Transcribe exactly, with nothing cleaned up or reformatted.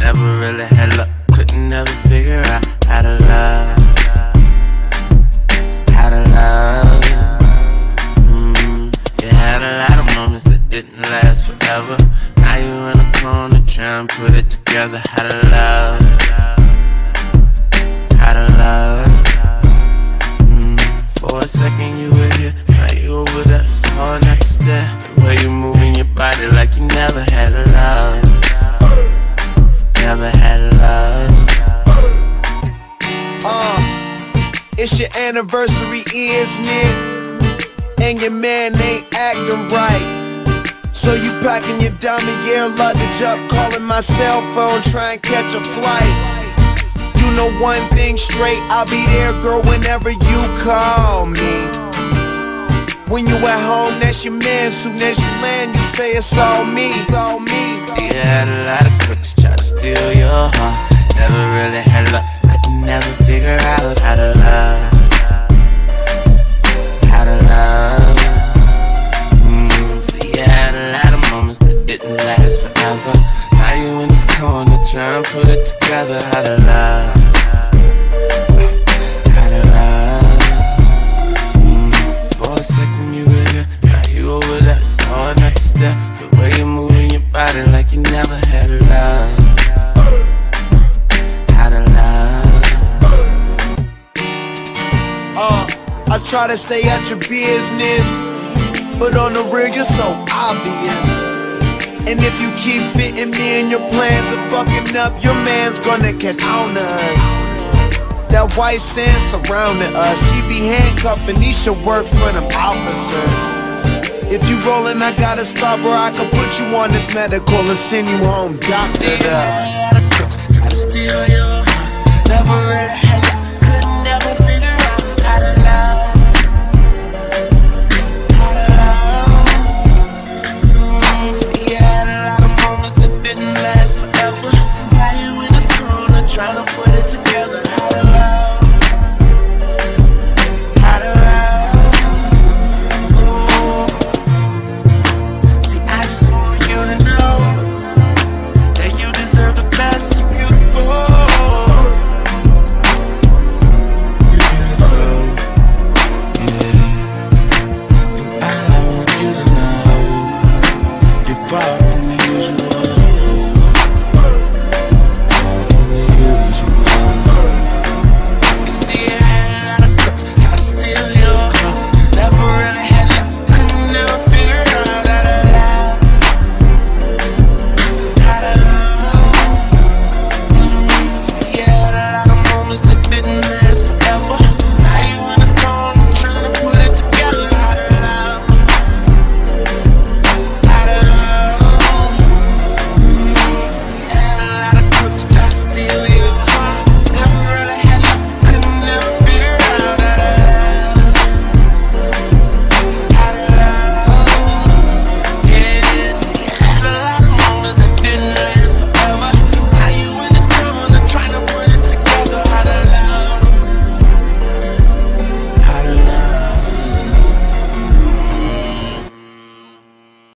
never really had luck, couldn't never figure out how to love, how to love. mm, You had a lot of moments that didn't last forever. Now you in a corner trying to put it together. How to love, how to love. mm, For a second you were here, now you over there. It's hard not to stare. The way you moving your body like you never had a love, never had a love. Uh, it's your anniversary, isn't it? And your man ain't acting right. So you packing your diamond gear luggage up, calling my cell phone, try and catch a flight. You know one thing straight, I'll be there, girl, whenever you call me. When you at home, that's your man. Soon as you land, you say it's all me, all me. You had a lot of crooks try to steal your heart. Never really had luck, couldn't never figure out how to love, how to love. mm, So you had a lot of moments that didn't last forever. Now you in this corner trying to put it together. How to love, how to love. mm, For a second you were here, now you over there. It's hard not to stare. The way you moving your body like you never had a love, how to love. Uh, I try to stay at your business, but on the real you're so obvious. And if you keep fitting me in your plans of fucking up, your man's gonna get on us. That white sand surrounding us, he be handcuffing, he should work for them officers. If you rollin', I got a spot where I can put you on this medical and send you home doctored up. Try to steal your heart, never really had